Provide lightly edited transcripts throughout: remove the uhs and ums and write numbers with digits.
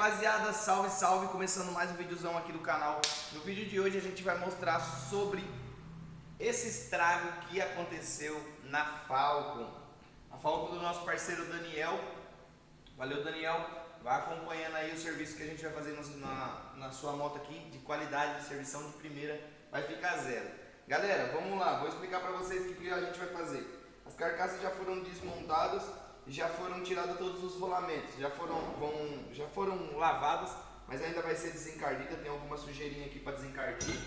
rapaziada, salve, salve, começando mais um videozão aqui do canal. No vídeo de hoje a gente vai mostrar sobre esse estrago que aconteceu na Falcon. A Falcon do nosso parceiro Daniel. Valeu, Daniel, vai acompanhando aí o serviço que a gente vai fazer na sua moto aqui, de qualidade, de servição de primeira, vai ficar zero. Galera, vamos lá, vou explicar pra vocês o que a gente vai fazer. As carcaças já foram desmontadas, já foram tirados todos os rolamentos, já foram lavadas, mas ainda vai ser desencardida, tem alguma sujeirinha aqui para desencardir,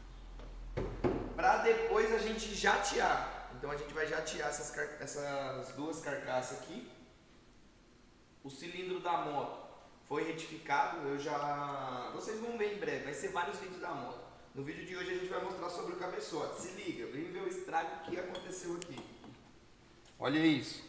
para depois a gente jatear. Então a gente vai jatear essas duas carcaças aqui. O cilindro da moto foi retificado, vocês vão ver em breve, vai ser vários vídeos da moto. No vídeo de hoje a gente vai mostrar sobre o cabeçote. Se liga, vem ver o estrago que aconteceu aqui. Olha isso.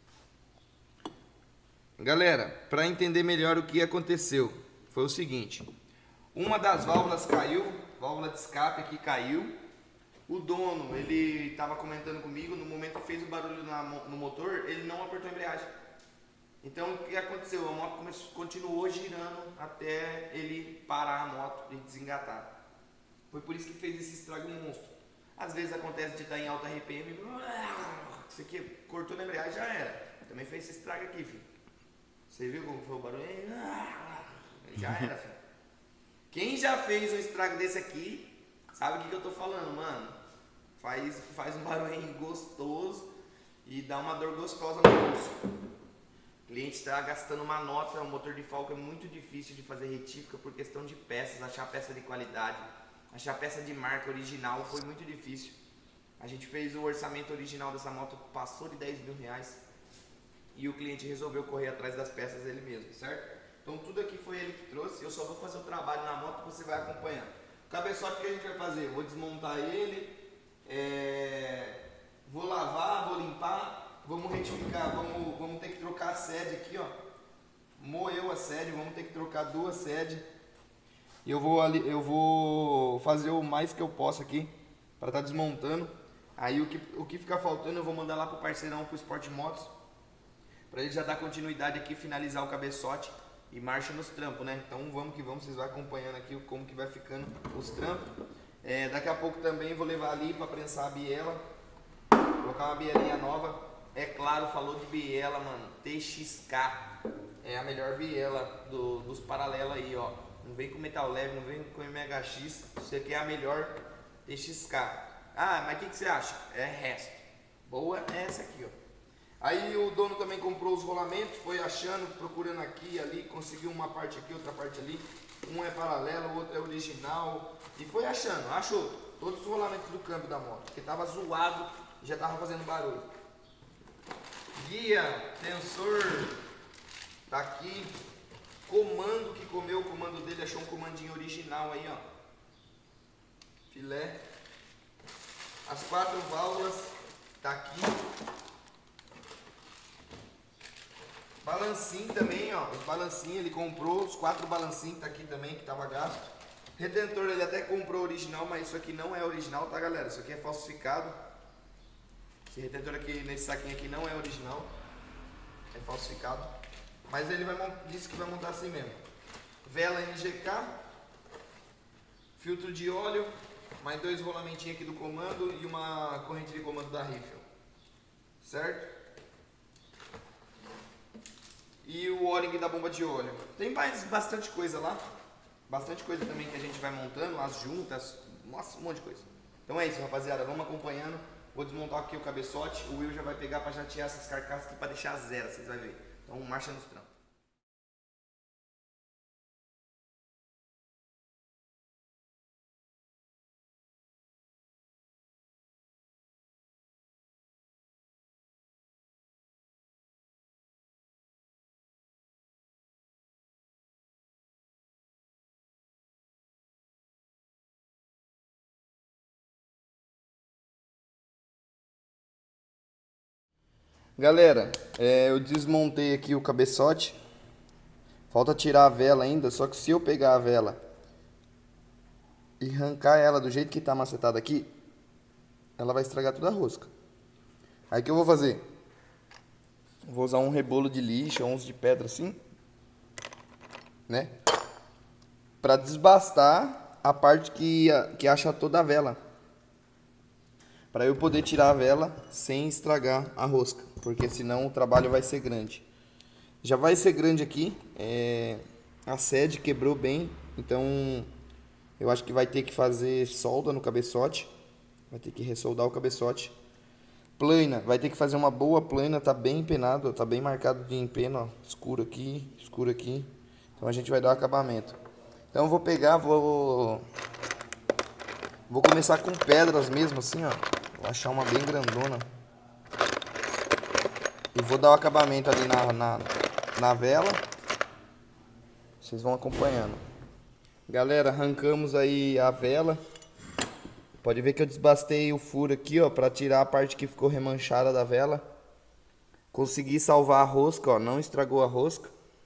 Galera, para entender melhor o que aconteceu, foi o seguinte: uma das válvulas caiu, válvula de escape aqui caiu. O dono, ele estava comentando comigo, no momento que fez o barulho no motor, ele não apertou a embreagem. Então o que aconteceu? A moto continuou girando até ele parar a moto e desengatar. Foi por isso que fez esse estrago monstro. Às vezes acontece de estar em alta RPM, isso aqui cortou na embreagem, já era. Também fez esse estrago aqui, filho. Você viu como foi o barulho? Já era, filho. Quem já fez um estrago desse aqui, sabe o que eu tô falando, mano. Faz um barulhinho gostoso e dá uma dor gostosa no bolso. O cliente está gastando uma nota, o motor de Falcon é muito difícil de fazer retífica por questão de peças, achar peça de qualidade, achar peça de marca original foi muito difícil. A gente fez o orçamento original dessa moto, passou de 10 mil reais. E o cliente resolveu correr atrás das peças ele mesmo, certo? Então tudo aqui foi ele que trouxe, eu só vou fazer o trabalho na moto, você vai acompanhando. O cabeçote que a gente vai fazer, vou desmontar ele, vou lavar, vou limpar, vamos retificar, vamos ter que trocar a sede aqui, ó. Moeu a sede, vamos ter que trocar duas sedes. E eu vou fazer o mais que eu posso aqui, para estar desmontando. Aí o que ficar faltando eu vou mandar lá pro parceirão, pro Sport Motos, para ele já dar continuidade aqui, finalizar o cabeçote e marcha nos trampos, né? Então vamos que vamos, vocês vão acompanhando aqui como que vai ficando os trampos. Daqui a pouco também vou levar ali para prensar a biela, colocar uma bielinha nova. É claro, falou de biela, mano, TXK é a melhor biela dos paralelos aí, ó. Não vem com metal leve, não vem com MHX, isso aqui é a melhor TXK. Ah, mas o que você acha? É resto. Boa é essa aqui, ó. Aí o dono também comprou os rolamentos, foi achando, procurando aqui e ali, conseguiu uma parte aqui, outra parte ali. Um é paralelo, o outro é original. E foi achou todos os rolamentos do câmbio da moto, porque tava zoado e já tava fazendo barulho. Guia, tensor, tá aqui. Comando que comeu, o comando dele, achou um comandinho original aí, ó. Filé. As 4 válvulas, tá aqui. Balancinho também, ó, os balancinhos, ele comprou os 4 balancinhos, tá aqui também, que tava gasto. Redentor ele até comprou original, mas isso aqui não é original, tá, galera? Isso aqui é falsificado. Esse redentor aqui, nesse saquinho aqui, não é original, é falsificado. Mas ele disse que vai montar assim mesmo. Vela NGK, filtro de óleo, mais 2 rolamentinhos aqui do comando e uma corrente de comando da Riffel, certo? E o O-ring da bomba de óleo. Tem bastante coisa lá. Bastante coisa também que a gente vai montando, as juntas, nossa, um monte de coisa. Então é isso, rapaziada, vamos acompanhando. Vou desmontar aqui o cabeçote, o Will já vai pegar para jatear essas carcaças aqui para deixar zero, vocês vão ver. Então marcha nos trampos. Galera, eu desmontei aqui o cabeçote. Falta tirar a vela ainda, só que se eu pegar a vela e arrancar ela do jeito que está macetada aqui, ela vai estragar toda a rosca. Aí o que eu vou fazer? Vou usar um rebolo de lixo, ou uns de pedra assim. né? Para desbastar a parte que achatou da vela. Para eu poder tirar a vela sem estragar a rosca, porque senão o trabalho vai ser grande. Já vai ser grande aqui, a sede quebrou bem, então eu acho que vai ter que fazer solda no cabeçote, vai ter que ressoldar o cabeçote. Plana, vai ter que fazer uma boa plana, tá bem empenado, tá bem marcado de empeno, ó, escuro aqui, então a gente vai dar o acabamento. Então eu vou pegar, vou começar com pedras mesmo assim, ó, vou achar uma bem grandona. E vou dar o acabamento ali na vela. Vocês vão acompanhando. Galera, arrancamos aí a vela. Pode ver que eu desbastei o furo aqui, ó, para tirar a parte que ficou remanchada da vela. Consegui salvar a rosca, ó, não estragou a rosca.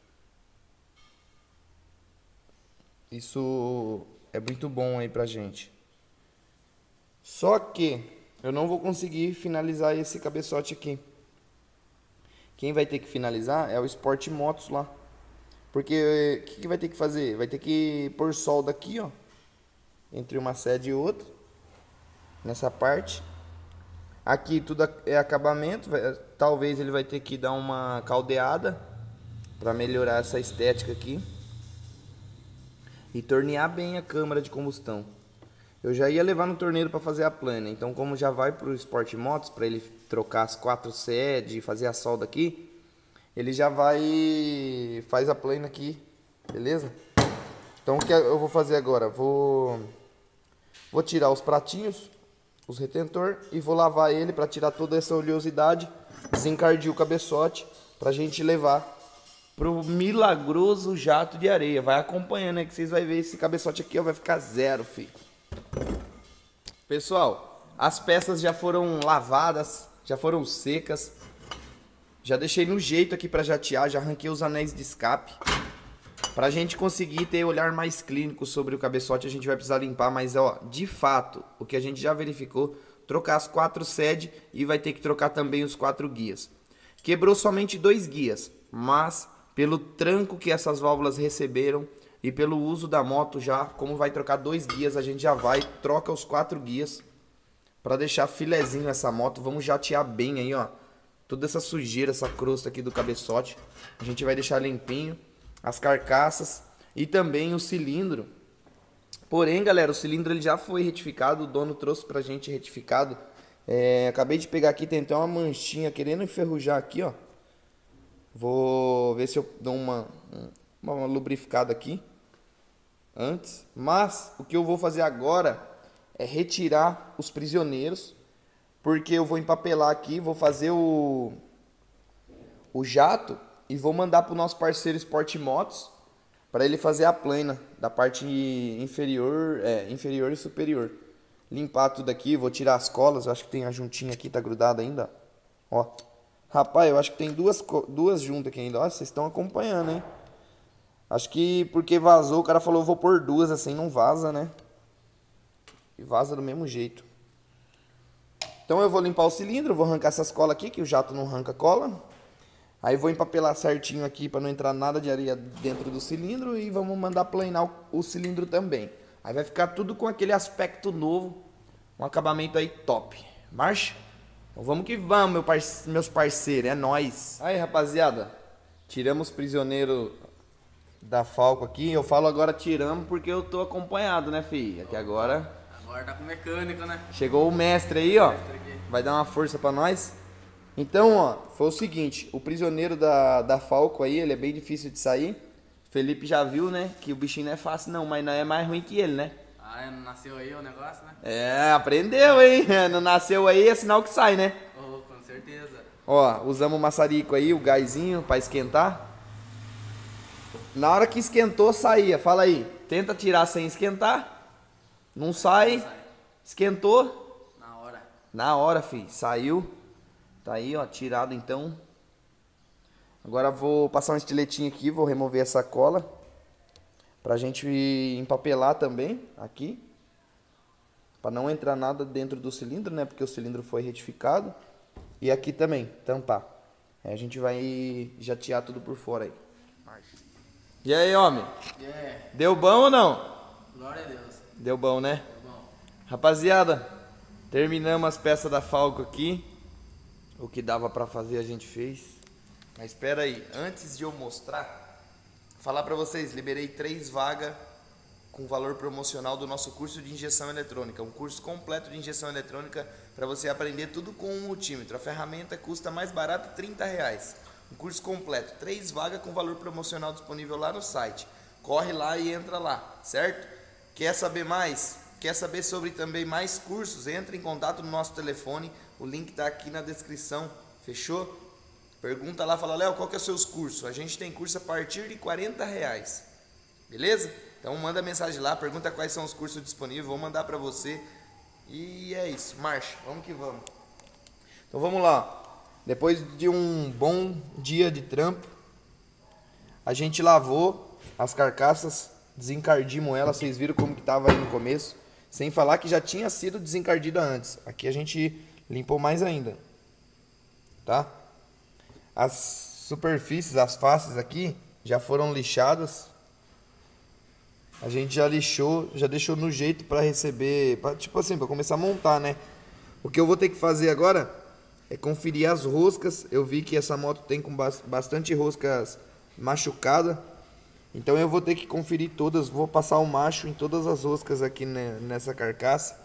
Isso é muito bom aí pra gente. Só que eu não vou conseguir finalizar esse cabeçote aqui. Quem vai ter que finalizar é o Sport Motos lá. Porque o que vai ter que fazer? Vai ter que pôr solda aqui, ó, entre uma sede e outra, nessa parte. Aqui tudo é acabamento. Talvez ele vai ter que dar uma caldeada para melhorar essa estética aqui e tornear bem a câmara de combustão. Eu já ia levar no torneiro para fazer a plana, então como já vai para o Sport Motos, para ele trocar as 4 sedes e fazer a solda aqui, ele já vai, faz a plana aqui, beleza? Então o que eu vou fazer agora? Vou tirar os pratinhos, os retentor, e vou lavar ele para tirar toda essa oleosidade, desencardir o cabeçote pra gente levar pro milagroso jato de areia. Vai acompanhando aí que vocês vão ver esse cabeçote aqui, ó, vai ficar zero, filho. Pessoal, as peças já foram lavadas, já foram secas. Já deixei no jeito aqui para jatear, já arranquei os anéis de escape. Pra gente conseguir ter olhar mais clínico sobre o cabeçote, a gente vai precisar limpar, mas ó, de fato, o que a gente já verificou, trocar as 4 sedes e vai ter que trocar também os 4 guias. Quebrou somente 2 guias, mas pelo tranco que essas válvulas receberam e pelo uso da moto já, como vai trocar 2 guias, a gente já vai, troca os 4 guias para deixar filezinho essa moto. Vamos jatear bem aí, ó, toda essa sujeira, essa crosta aqui do cabeçote. A gente vai deixar limpinho as carcaças e também o cilindro. Porém, galera, o cilindro ele já foi retificado, o dono trouxe pra gente retificado. Acabei de pegar aqui, tem até uma manchinha querendo enferrujar aqui, ó. Vou ver se eu dou uma lubrificada aqui antes. Mas o que eu vou fazer agora é retirar os prisioneiros, porque eu vou empapelar aqui, vou fazer o jato e vou mandar pro nosso parceiro Sport Motos para ele fazer a plana da parte inferior, inferior e superior. Limpar tudo aqui, vou tirar as colas, eu acho que tem a juntinha aqui, tá grudada ainda. Ó. Rapaz, eu acho que tem duas juntas aqui ainda. Ó, vocês estão acompanhando, hein? Acho que porque vazou, o cara falou, vou pôr 2 assim, não vaza, né? E vaza do mesmo jeito. Então eu vou limpar o cilindro, vou arrancar essas colas aqui, que o jato não arranca cola. Aí vou empapelar certinho aqui para não entrar nada de areia dentro do cilindro e vamos mandar planar o cilindro também. Aí vai ficar tudo com aquele aspecto novo, um acabamento aí top. Marcha? Então vamos que vamos, meus parceiros, é nóis. Aí, rapaziada, tiramos o prisioneiro da Falco aqui. Eu falo agora tiramos porque eu tô acompanhado, né, filho? Aqui agora tá com mecânico, né? chegou o mestre aí, ó. Vai dar uma força pra nós. Então, ó, foi o seguinte, o prisioneiro da Falco aí, ele é bem difícil de sair. Felipe já viu, né, que o bichinho não é fácil não, mas não é mais ruim que ele, né? Ah, não nasceu aí o negócio, né? Aprendeu, hein? Não nasceu aí, é sinal que sai, né? Oh, com certeza. Ó, usamos o maçarico aí, o gásinho pra esquentar. Na hora que esquentou, saía. Fala aí, tenta tirar sem esquentar. Não sai. Esquentou. Na hora. Na hora, filho, saiu. Tá aí, ó, tirado então. Agora vou passar um estiletinho aqui, vou remover essa cola pra gente empapelar também aqui, pra não entrar nada dentro do cilindro, né? Porque o cilindro foi retificado. E aqui também, tampar. Aí a gente vai jatear tudo por fora aí. E aí, homem? Yeah. Deu bom ou não? Glória a Deus. Deu bom, né? Tá bom. Rapaziada, terminamos as peças da Falco aqui. O que dava pra fazer a gente fez. Mas espera aí, antes de eu mostrar, falar pra vocês, liberei 3 vagas com valor promocional do nosso curso de injeção eletrônica. Um curso completo de injeção eletrônica para você aprender tudo com um multímetro. A ferramenta custa mais barato, R$30. Um curso completo, 3 vagas com valor promocional disponível lá no site. Corre lá e entra lá, certo? Quer saber mais? Quer saber sobre também mais cursos? Entre em contato no nosso telefone. O link está aqui na descrição. Fechou? Pergunta lá, fala, Léo, qual que é os seus cursos? A gente tem curso a partir de R$40. Beleza? Então manda mensagem lá, pergunta quais são os cursos disponíveis, vou mandar pra você. E é isso, marcha, vamos que vamos. Então vamos lá. Depois de um bom dia de trampo, a gente lavou as carcaças, desencardimos elas, vocês viram como que tava aí no começo. Sem falar que já tinha sido desencardida antes. Aqui a gente limpou mais ainda. Tá? As superfícies, as faces aqui já foram lixadas. A gente já lixou, já deixou no jeito para receber, tipo assim, para começar a montar, né? O que eu vou ter que fazer agora é conferir as roscas. Eu vi que essa moto tem com bastante roscas machucadas. Então eu vou ter que conferir todas, vou passar o macho em todas as roscas aqui nessa carcaça.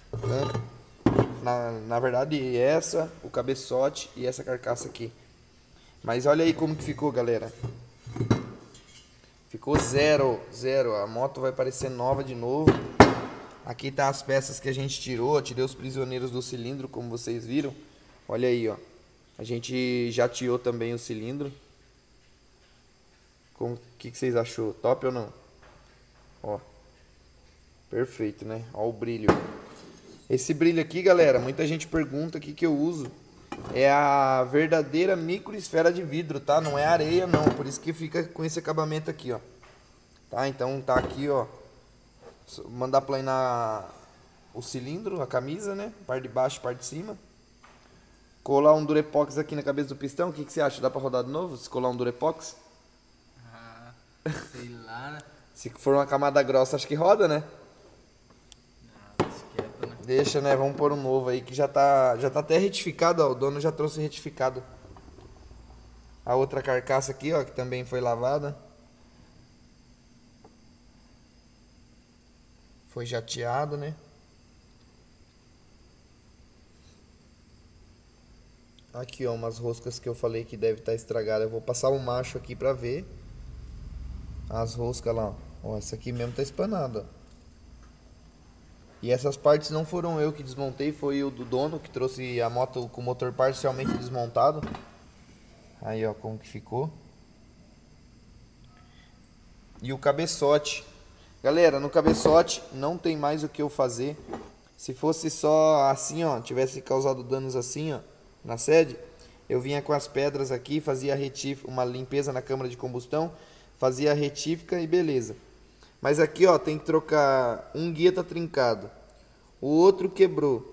Na verdade essa, o cabeçote e essa carcaça aqui. Mas olha aí como que ficou, galera. Ficou zero. A moto vai parecer nova de novo. Aqui tá as peças que a gente tirou. Tirei os prisioneiros do cilindro, como vocês viram. Olha aí, ó. A gente já tirou também o cilindro. O que vocês achou? Top ou não? Ó. Perfeito, né? Ó o brilho. Esse brilho aqui, galera, muita gente pergunta o que eu uso. É a verdadeira microesfera de vidro, tá? Não é areia, não. Por isso que fica com esse acabamento aqui, ó. Tá? Então tá aqui, ó. Mandar planar o cilindro, a camisa, né? Parte de baixo, parte de cima. Colar um Durepox aqui na cabeça do pistão. O que você acha? Dá pra rodar de novo se colar um Durepox? Ah, sei lá, né? Se for uma camada grossa, acho que roda, né? Não, deixa quieto, né? Deixa, né? Vamos pôr um novo aí que já tá até retificado, ó. O dono já trouxe retificado. A outra carcaça aqui, ó, que também foi lavada. Foi jateado, né? Aqui, ó, umas roscas que eu falei que deve estar estragada. Eu vou passar o macho aqui pra ver. As roscas lá, ó. Essa aqui mesmo tá espanada, ó. E essas partes não foram eu que desmontei, foi o do dono que trouxe a moto com o motor parcialmente desmontado. Aí, ó, como que ficou. E o cabeçote. Galera, no cabeçote não tem mais o que eu fazer. Se fosse só assim, ó, tivesse causado danos assim, ó, na sede, eu vinha com as pedras aqui, fazia uma limpeza na câmara de combustão, fazia a retífica e beleza. Mas aqui, ó, tem que trocar. Um guia tá trincado. O outro quebrou.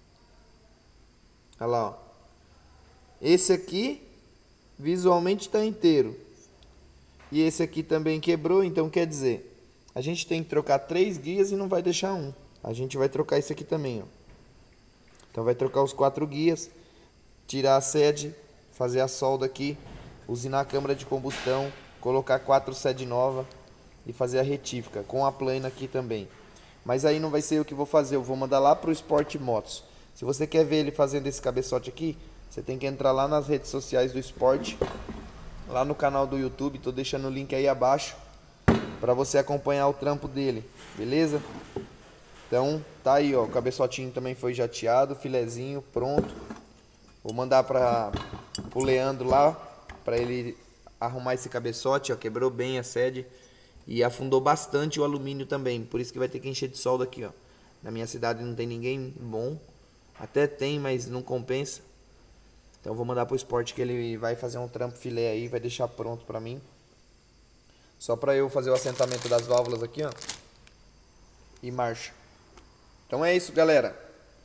Olha lá, ó. Esse aqui visualmente tá inteiro. E esse aqui também quebrou, então quer dizer, a gente tem que trocar 3 guias e não vai deixar um. A gente vai trocar esse aqui também, ó. Então vai trocar os 4 guias, tirar a sede, fazer a solda aqui, usinar a câmara de combustão, colocar 4 sede nova e fazer a retífica com a plana aqui também. Mas aí não vai ser eu que vou fazer, eu vou mandar lá pro Sport Motos. Se você quer ver ele fazendo esse cabeçote aqui, você tem que entrar lá nas redes sociais do Sport, lá no canal do YouTube, tô deixando o link aí abaixo para você acompanhar o trampo dele, beleza? Então tá aí, ó, o cabeçotinho também foi jateado, filezinho, pronto. Vou mandar pro Leandro lá, para ele arrumar esse cabeçote, ó, quebrou bem a sede. E afundou bastante o alumínio também, por isso que vai ter que encher de solda aqui, ó. Na minha cidade não tem ninguém bom, até tem, mas não compensa. Então eu vou mandar pro Sport que ele vai fazer um trampo filé aí, vai deixar pronto pra mim. Só pra eu fazer o assentamento das válvulas aqui, ó. E marcha. Então é isso, galera.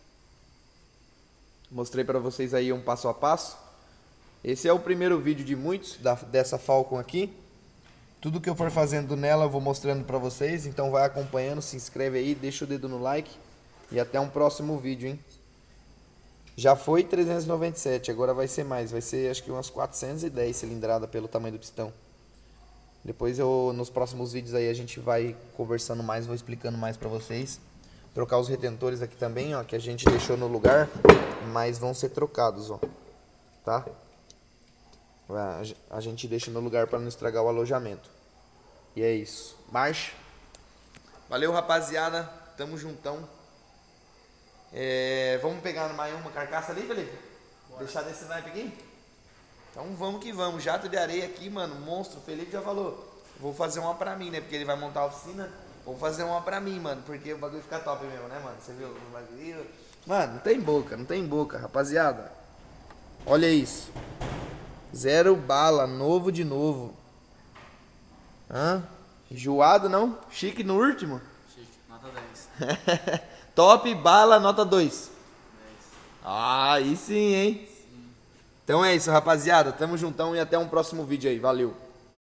Mostrei pra vocês aí um passo a passo. Esse é o primeiro vídeo de muitos dessa Falcon aqui. Tudo que eu for fazendo nela eu vou mostrando pra vocês. Então vai acompanhando, se inscreve aí, deixa o dedo no like. E até um próximo vídeo, hein? Já foi 397, agora vai ser mais. Vai ser acho que umas 410 cilindrada pelo tamanho do pistão. Depois nos próximos vídeos aí a gente vai conversando mais, vou explicando mais pra vocês. Trocar os retentores aqui também, ó, que a gente deixou no lugar, mas vão ser trocados, ó. Tá? A gente deixa no lugar pra não estragar o alojamento. E é isso. Marcha. Valeu, rapaziada. Tamo juntão. Vamos pegar mais uma carcaça ali, Felipe? Bora. Deixar desse naipe aqui? Então vamos que vamos. Jato de areia aqui, mano. Monstro. O Felipe já falou. Vou fazer uma pra mim, né? Porque ele vai montar a oficina. Vou fazer uma pra mim, mano. Porque o bagulho fica top mesmo, né, mano? Você viu o bagulho? Mano, não tem boca, rapaziada. Olha isso. 0 bala, novo de novo. Hã? Enjoado, não? Chique no último? Chique, nota 10. Top bala, nota 2. 10. Ah, aí sim, hein? Sim. Então é isso, rapaziada. Tamo juntão e até um próximo vídeo aí. Valeu.